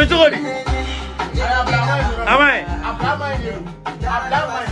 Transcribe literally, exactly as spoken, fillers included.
Ambil cukup ni. Ay, abla may. Amai. Abla may. Abla may.